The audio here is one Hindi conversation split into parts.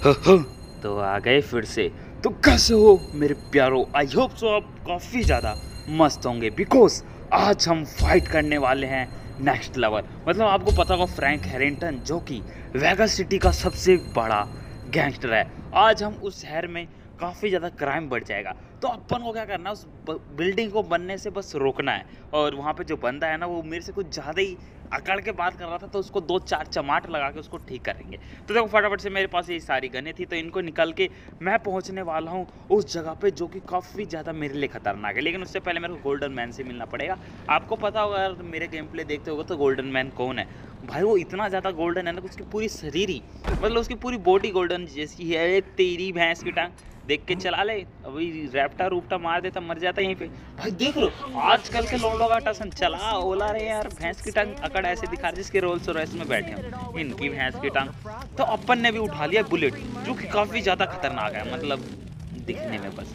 तो आ गए फिर से। तो कैसे हो मेरे प्यारो? आई होप सो आप काफ़ी ज़्यादा मस्त होंगे, बिकॉज आज हम फाइट करने वाले हैं नेक्स्ट लेवल। मतलब आपको पता होगा फ्रैंक हैरिंगटन जो कि वेगास सिटी का सबसे बड़ा गैंगस्टर है। आज हम उस शहर में काफ़ी ज़्यादा क्राइम बढ़ जाएगा, तो अपन को क्या करना है, उस बिल्डिंग को बनने से बस रोकना है। और वहाँ पे जो बंदा है ना, वो मेरे से कुछ ज़्यादा ही अकड़ के बात कर रहा था, तो उसको 2-4 चमाट लगा के उसको ठीक करेंगे। तो देखो फटाफट से मेरे पास ये सारी गनें थी, तो इनको निकल के मैं पहुंचने वाला हूं उस जगह पे जो कि काफ़ी ज़्यादा मेरे लिए खतरनाक है। लेकिन उससे पहले मेरे को गोल्डन मैन से मिलना पड़ेगा। आपको पता होगा, अगर मेरे गेम प्ले देखते होगा तो गोल्डन मैन कौन है भाई? वो इतना ज़्यादा गोल्डन है ना, उसकी पूरी शरीर ही, मतलब उसकी पूरी बॉडी गोल्डन जैसी है। तेरी भैंस की टांग देख के चला ले, अभी रैप्टा रूपटा मार देता, मर जाता यहीं पे। भाई देख लो आजकल के लोगों का टसन चला ओला रहे यार, भैंस की टांग अकड़ ऐसे दिखा रहे जिसके रोल्स रॉयस में बैठे हैं इनकी भैंस की टांग। तो अपन ने भी उठा लिया बुलेट, जो कि काफ़ी ज़्यादा खतरनाक है, मतलब दिखने में बस।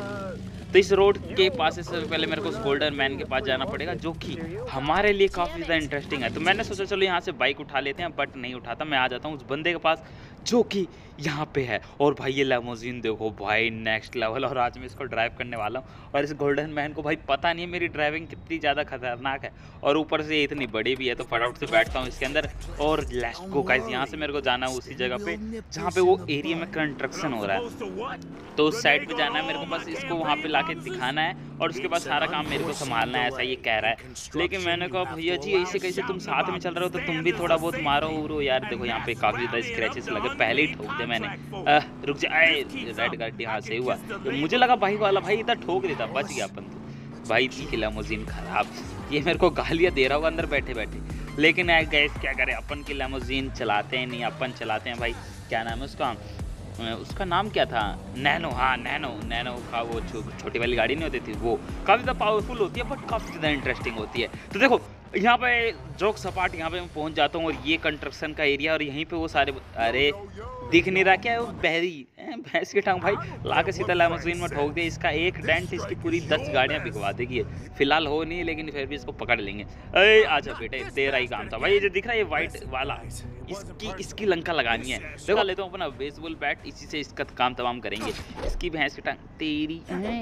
तो इस रोड के पास से सबसे पहले मेरे को उस गोल्डन मैन के पास जाना पड़ेगा, जो कि हमारे लिए काफ़ी ज़्यादा इंटरेस्टिंग है। तो मैंने सोचा चलो यहाँ से बाइक उठा लेते हैं, बट नहीं उठाता। मैं आ जाता हूँ उस बंदे के पास जो कि यहाँ पे है। और भाई ये लैमोजीन देखो भाई, नेक्स्ट लेवल। और आज मैं इसको ड्राइव करने वाला हूँ। और इस गोल्डन मैन को भाई पता नहीं है मेरी ड्राइविंग कितनी ज़्यादा खतरनाक है, और ऊपर से ये इतनी बड़ी भी है। तो फटाफट से बैठता हूँ इसके अंदर और लेट्स गो गाइस। यहाँ से मेरे को जाना है उसी जगह पे जहाँ पे वो एरिया में कंस्ट्रक्शन हो रहा है, तो उस साइड पे जाना है मेरे को। बस इसको वहाँ पे लाके दिखाना है और उसके बाद सारा काम मेरे को संभालना है, ऐसा ये कह रहा है। लेकिन मैंने कहा भैया जी ऐसे कैसे, तुम साथ में चल रहे हो तो तुम भी थोड़ा बहुत मारो उरो यार। देखो यहाँ पे काफ़ी ज़्यादा स्क्रैचेस लगे, पहले ही ठोक दे मैंने। रुक जा, रेड गाड़ी यहाँ से हुआ। तो मुझे लगा भाई वाला भाई इधर ठोक देता, बच गया अपन तो। भाई थी लैमोजीन खराब, ये मेरे को गालियाँ दे रहा होगा अंदर बैठे बैठे। लेकिन गैस क्या करें, अपन की लैमोजीन चलाते हैं नहीं, अपन चलाते हैं भाई, क्या नाम है उसका, उसका नाम क्या था, नैनो। हाँ नैनो का वो छोटी वाली गाड़ी नहीं होती थी, वो काफ़ी ज़्यादा पावरफुल होती है, बट काफ़ी ज़्यादा इंटरेस्टिंग होती है। तो देखो यहाँ पे जोक सपाट, यहाँ पे मैं पहुँच जाता हूँ और ये कंस्ट्रक्शन का एरिया, और यहीं पे वो सारे, अरे दिख नहीं रहा क्या, वो बहरी भैंस की टांग भाई ला के सीधा लैमोजीन में ठोक दे। इसका एक डेंट इसकी पूरी 10 गाड़ियाँ बिकवा देगी। फिलहाल हो नहीं, लेकिन फिर भी इसको पकड़ लेंगे। अरे आजा बेटे, तेरा ही काम था भाई। ये जो दिख रहा है ये वाइट वाला, इसकी लंका लगानी है। देखो लेता हूँ अपना बेसबॉल बैट, इसी से इसका काम तमाम करेंगे। इसकी भैंस की टांग तेरी।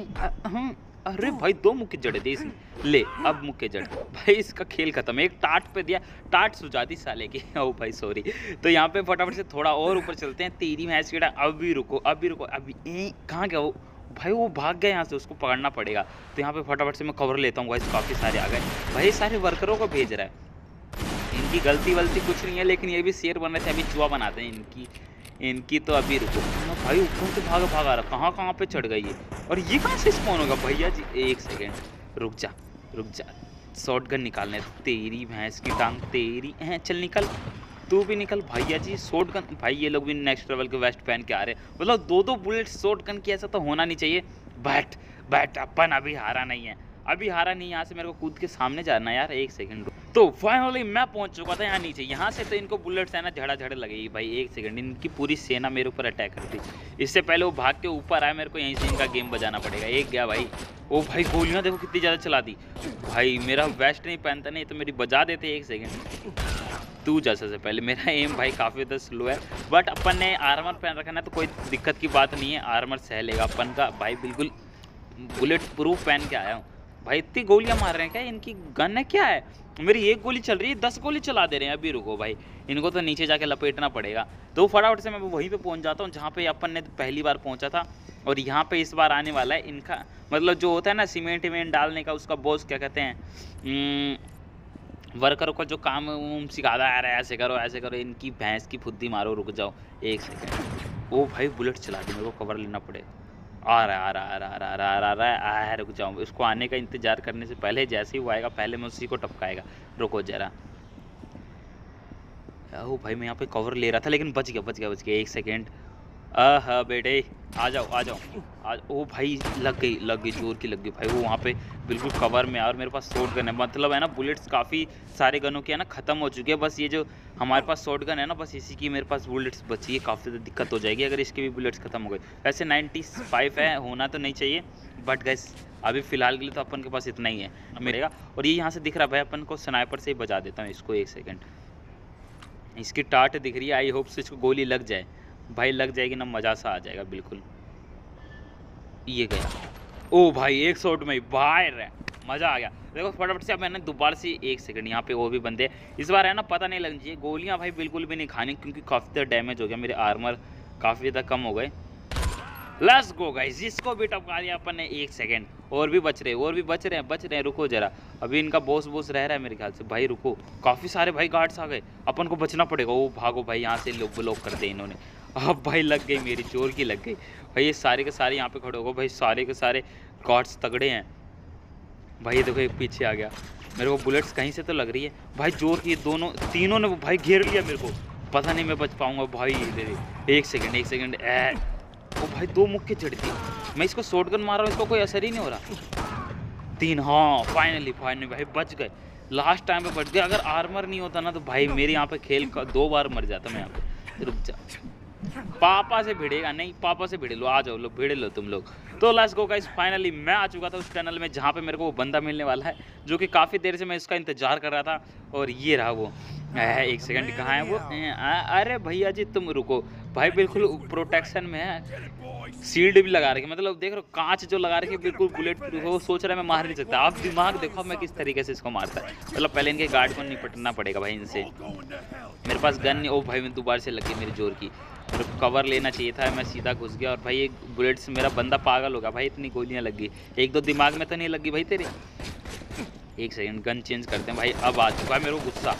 अरे भाई 2 मुक्के जड़े थे इसने, ले अब मुक्के जड़ भाई, इसका खेल खत्म। एक टाट पे दिया, टाट सुझाती साले की। ओ भाई सॉरी। तो यहाँ पे फटाफट से थोड़ा और ऊपर चलते हैं। तेरी भैंस की टांग, अभी रुको अभी कहाँ गया वो भाई? वो भाग गया यहाँ से, उसको पकड़ना पड़ेगा। तो यहाँ पे फटाफट से मैं कवर लेता हूँ गाइस, काफ़ी सारे आ गए भाई, सारे वर्करों को भेज रहा है। इनकी गलती वलती कुछ नहीं है, लेकिन ये भी शेर बन रहे थे, अभी जुआ बनाते हैं इनकी तो अभी रुको भाई। ऊपर से भागा रहा, कहाँ पे चढ़ गई है, और ये कहाँ से स्पॉन होगा भैया जी? एक सेकेंड रुक जा, शॉटगन निकालने। तेरी भैंस की टांग तेरी है, चल निकल, तू भी निकल भैया जी। शॉटगन भाई, ये लोग भी नेक्स्ट लेवल के वेस्ट पहन के आ रहे हैं, मतलब 2 बुलेट शॉटगन की, ऐसा तो होना नहीं चाहिए। बैठ अपन अभी हारा नहीं है, यहाँ से मेरे को कूद के सामने जाना है यार। एक सेकंड। तो फाइनली मैं पहुंच चुका था यहाँ नीचे। यहाँ से तो इनको बुलेट्स है ना झड़ा लगेगी भाई। एक सेकंड, इनकी पूरी सेना मेरे ऊपर अटैक करती। इससे पहले वो भाग के ऊपर आए, मेरे को यहीं से इनका गेम बजाना पड़ेगा। एक गया भाई। ओ भाई गोलियां देखो कितनी ज़्यादा चला दी भाई। मेरा वेस्ट नहीं पहनता, नहीं तो मेरी बजा देते। एक सेकेंड, तू जा सबसे पहले। मेरा एम भाई काफ़ी ज़्यादा स्लो है, बट अपन ने आर्मर पहन रखा ना, तो कोई दिक्कत की बात नहीं है, आर्मर सह लेगा अपन का भाई। बिल्कुल बुलेट प्रूफ पहन के आया हूँ भाई। इतनी गोलियां मार रहे हैं क्या? इनकी गन है क्या है? मेरी एक गोली चल रही है, 10 गोली चला दे रहे हैं। अभी रुको भाई, इनको तो नीचे जाके लपेटना पड़ेगा। तो फटाफट से मैं वहीं पे पहुंच जाता हूँ जहाँ पे अपन ने पहली बार पहुंचा था, और यहाँ पे इस बार आने वाला है इनका, मतलब जो होता है ना सीमेंट वेमेंट डालने का, उसका बॉस क्या कहते हैं, वर्करों का जो काम सिखाता है, ऐसे करो, इनकी भैंस की फुद्दी मारो। रुक जाओ एक सेकेंड। ओ भाई बुलेट चला दी, मेरे को कवर लेना पड़ेगा। आ रहा है, रुक जाऊँ। उसको आने का इंतजार करने से पहले, जैसे ही वो आएगा पहले मैं उसी को टपकाएगा। रुको जरा। ओ भाई मैं यहाँ पे कवर ले रहा था, लेकिन बच गया। एक सेकेंड। हाँ बेटे आ जाओ। ओ भाई लग गई जोर की लग गई भाई। वो वहाँ पे बिल्कुल कवर में। और मेरे पास शॉटगन है, मतलब है ना बुलेट्स काफ़ी सारे गनों की है ना ख़त्म हो चुकी है। बस ये जो हमारे पास शॉटगन है ना, बस इसी की मेरे पास बुलेट्स बची है। काफ़ी ज़्यादा दिक्कत हो जाएगी अगर इसकी भी बुलेट्स ख़त्म हो गई। वैसे 95 है, होना तो नहीं चाहिए, बट गैस अभी फ़िलहाल के लिए तो अपन के पास इतना ही है मिलेगा। और ये यहाँ से दिख रहा है भाई, अपन को स्नाइपर से ही बजा देता हूँ इसको। एक सेकेंड, इसकी टाट दिख रही है, आई होप से इसको गोली लग जाए। भाई लग जाएगी ना, मज़ा सा आ जाएगा बिल्कुल। ये गया। ओ भाई एक शॉट में ही बाहर है, मज़ा आ गया। देखो फटाफट से अब मैंने दोबारा से 1 सेकंड, यहाँ पे और भी बंदे इस बार है ना, पता नहीं लगनी चाहिए गोलियाँ भाई, बिल्कुल भी नहीं खानी, क्योंकि काफ़ी ज़्यादा डैमेज हो गया, मेरे आर्मर काफ़ी ज़्यादा कम हो गए। लेट्स गो गाइस, जिसको भी टपका दिया अपन ने 1 सेकंड। और भी बच रहे हैं, और भी बच रहे हैं, रुको जरा, अभी इनका बॉस रह रहा है मेरे ख्याल से। भाई रुको, काफ़ी सारे भाई गार्ड्स आ गए, अपन को बचना पड़ेगा। वो भागो भाई, यहाँ से लोग ब्लॉक कर दे इन्होंने। अब भाई लग गई मेरी, जोर की लग गई भाई। ये सारे के सारे यहाँ पे खड़े हो गए भाई, सारे के सारे गार्ड्स तगड़े हैं भाई। ये देखो एक पीछे आ गया, मेरे को बुलेट्स कहीं से तो लग रही है भाई, जोर की। दोनों तीनों ने भाई घेर लिया मेरे को, पता नहीं मैं बच पाऊंगा भाई। 1 सेकंड 1 सेकंड। ओ भाई 2 मुक्के चढ़ती, मैं इसको शॉटगन मार रहा हूँ, इसको कोई असर ही नहीं हो रहा। 3, हाँ फाइनली भाई बच गए, लास्ट टाइम पे बच गए। अगर आर्मर नहीं होता ना तो भाई मेरे यहाँ पे खेल का 2 बार मर जाता मैं यहाँ पे। रुक जा, पापा से भिड़ेगा नहीं, पापा से भिड़े लो, आ जाओ लोग, भिड़े लो तुम लोग। तो लेट्स गो गाइस, फाइनली मैं आ चुका था उस टनल में जहाँ पे मेरे को वो बंदा मिलने वाला है, जो कि काफ़ी देर से मैं इसका इंतजार कर रहा था। और ये रहा वो। 1 सेकंड, कहाँ है वो? अरे भैया जी तुम रुको भाई, बिल्कुल प्रोटेक्शन में है, शील्ड भी लगा रखी, मतलब देख रहे हो कांच जो लगा रखी, बिल्कुल बुलेट प्रूफ। वो सोच रहा है मैं मार नहीं सकता। आप दिमाग देखो मैं किस तरीके से इसको मारता है। मतलब पहले इनके गार्ड को निपटना पड़ेगा भाई इनसे। मेरे पास गन नहीं। ओ भाई मैं दोबारा से लग गई मेरी जोर की, मेरे को कवर लेना चाहिए था, मैं सीधा घुस गया। और भाई एक बुलेट से मेरा बंदा पागल होगा भाई, इतनी गोलियां लग गई। 1-2 दिमाग में तो नहीं लगी भाई तेरे। 1 सेकंड, गन चेंज करते हैं भाई। अब आ चुका है मेरे को गुस्सा,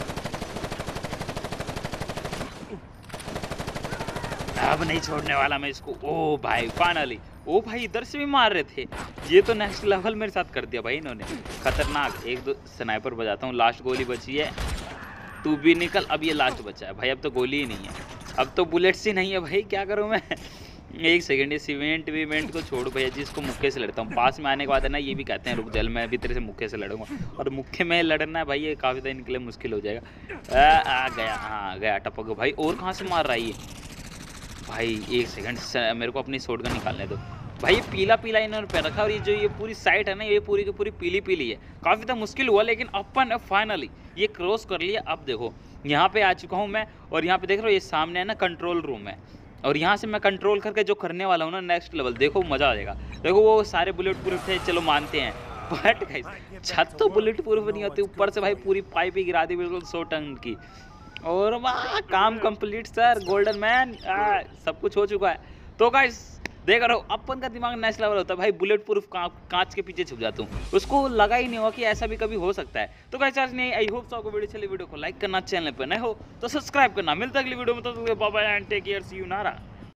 अब नहीं छोड़ने वाला मैं इसको। ओ भाई फाइनली, ओ भाई इधर से भी मार रहे थे, ये तो नेक्स्ट लेवल मेरे साथ कर दिया भाई इन्होंने, खतरनाक। 1-2 स्नाइपर बजाता हूँ, लास्ट गोली बची है, तू भी निकल। अब ये लास्ट बचा है भाई, अब तो गोली ही नहीं है, अब तो बुलेट्स ही नहीं है भाई, क्या करूँ मैं। 1 सेकंड, ये सीमेंट को छोड़ भैया जी, इसको मुक्के से लड़ता हूँ। पास में आने के बाद है ना, ये भी कहते हैं रुक जल, मैं अभी तेरे से मुक्के से लड़ूंगा। और मुक्के में लड़ना है भाई, ये काफ़ी ज़्यादा इनके लिए मुश्किल हो जाएगा। आ गया, हाँ गया, टपक भाई। और कहाँ से मार रहा है ये भाई? 1 सेकंड, मेरे को अपनी शॉटगन निकालने दो भाई। ये पीला इन्होंने पहन रखा है, और ये जो ये पूरी साइट है ना, ये पूरी की पूरी पीली है। काफ़ी ज़्यादा मुश्किल हुआ, लेकिन अपन ने फाइनली ये क्रॉस कर लिया। अब देखो यहाँ पे आ चुका हूँ मैं, और यहाँ पे देख रहे हो ये सामने है ना कंट्रोल रूम है, और यहाँ से मैं कंट्रोल करके जो करने वाला हूँ ना नेक्स्ट लेवल, देखो मज़ा आ जाएगा। देखो वो सारे बुलेट प्रूफ थे, चलो मानते हैं, बट गाइस छत तो बुलेट प्रूफ नहीं होती, ऊपर से भाई पूरी पाइप ही गिरा दी बिल्कुल 100 टन की। और वाह काम कंप्लीट सर, गोल्डन मैन, सब कुछ हो चुका है। तो गाइस देख रहे हो, अपन का दिमाग नेक्स्ट लेवल होता है भाई, बुलेट प्रूफ कांच के पीछे छुप जाता हूँ, उसको लगा ही नहीं होगा कि ऐसा भी कभी हो सकता है। तो गाइस आज नहीं, आई होप आपको वीडियो चली, वीडियो को लाइक करना, चैनल पर नए हो तो सब्सक्राइब करना। मिलता है अगली वीडियो में, तो bye bye and take care, see you नारा।